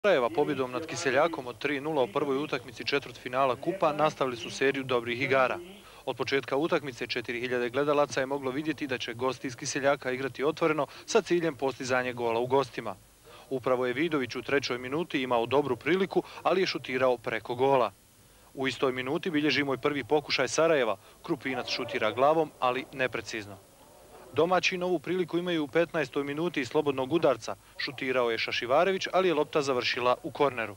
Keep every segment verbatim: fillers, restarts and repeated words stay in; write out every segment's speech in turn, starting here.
Sarajeva pobjedom nad Kiseljakom od tri nula u prvoj utakmici četvrtfinala kupa nastavili su seriju dobrih igara. Od početka utakmice četiri hiljade gledalaca je moglo vidjeti da će gosti iz Kiseljaka igrati otvoreno sa ciljem postizanje gola u gostima. Upravo je Vidović u trećoj minuti imao dobru priliku, ali je šutirao preko gola. U istoj minuti bilježimo i prvi pokušaj Sarajeva. Krupinac šutira glavom, ali neprecizno. Domaći novu priliku imaju u petnaestoj minuti iz slobodnog udarca. Šutirao je Šašivarević, ali je lopta završila u korneru.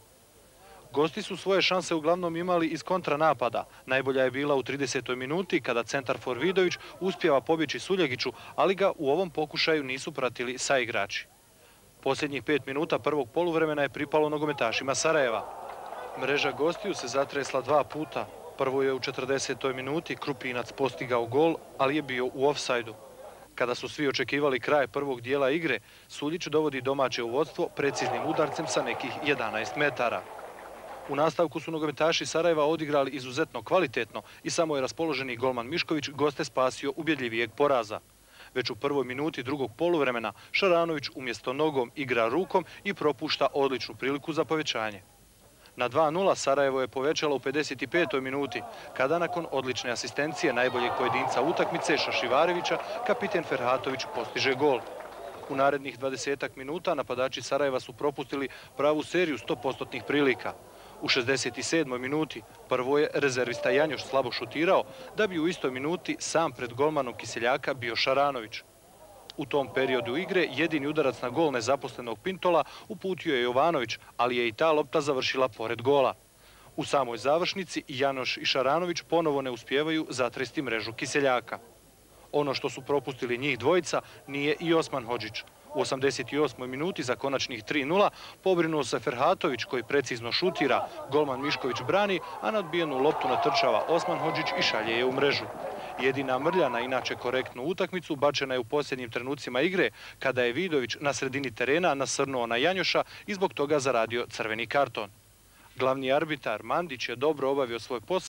Gosti su svoje šanse uglavnom imali iz kontranapada. Najbolja je bila u tridesetoj minuti kada centarfor Vidović uspijeva pobjeći Suljegiću, ali ga u ovom pokušaju nisu pratili saigrači. Posljednjih pet minuta prvog poluvremena je pripalo nogometašima Sarajeva. Mreža gostiju se zatresla dva puta. Prvo je u četrdesetoj minuti Krupinac postigao gol, ali je bio u ofsajdu. Kada su svi očekivali kraj prvog dijela igre, Suljić dovodi domaće u vodstvo preciznim udarcem sa nekih jedanaest metara. U nastavku su nogometaši Sarajeva odigrali izuzetno kvalitetno i samo je raspoloženi golman Mišković goste spasio ubjedljivijeg poraza. Već u prvoj minuti drugog poluvremena Šaranović umjesto nogom igra rukom i propušta odličnu priliku za povećanje. Na dva nula Sarajevo je povećalo u pedeset petoj minuti, kada nakon odlične asistencije najboljeg pojedinca utakmice Šašivarevića, kapiten Ferhatović postiže gol. U narednih dvadesetak minuta napadači Sarajeva su propustili pravu seriju stopostotnih prilika. U šezdeset sedmoj minuti prvo je rezervista Janjoš slabo šutirao, da bi u istoj minuti sam pred golmanom Kiseljaka bio Šaranović. U tom periodu igre jedini udarac na gol nezaposlenog Pintola uputio je Jovanović, ali je i ta lopta završila pored gola. U samoj završnici Janoš i Šaranović ponovo ne uspijevaju zatresti mrežu Kiseljaka. Ono što su propustili njih dvojica nije i Osman Hodžić. U osamdeset osmoj minuti za konačnih tri nula pobrinuo se Ferhatović koji precizno šutira, golman Mišković brani, a na odbijenu loptu natrčava Osman Hodžić i šalje je u mrežu. Jedina mrlja na inače korektnu utakmicu bačena je u posljednjim trenucima igre, kada je Vidović na sredini terena nasrnuo na Janjoša i zbog toga zaradio crveni karton. Glavni arbitar Mandić je dobro obavio svoj posao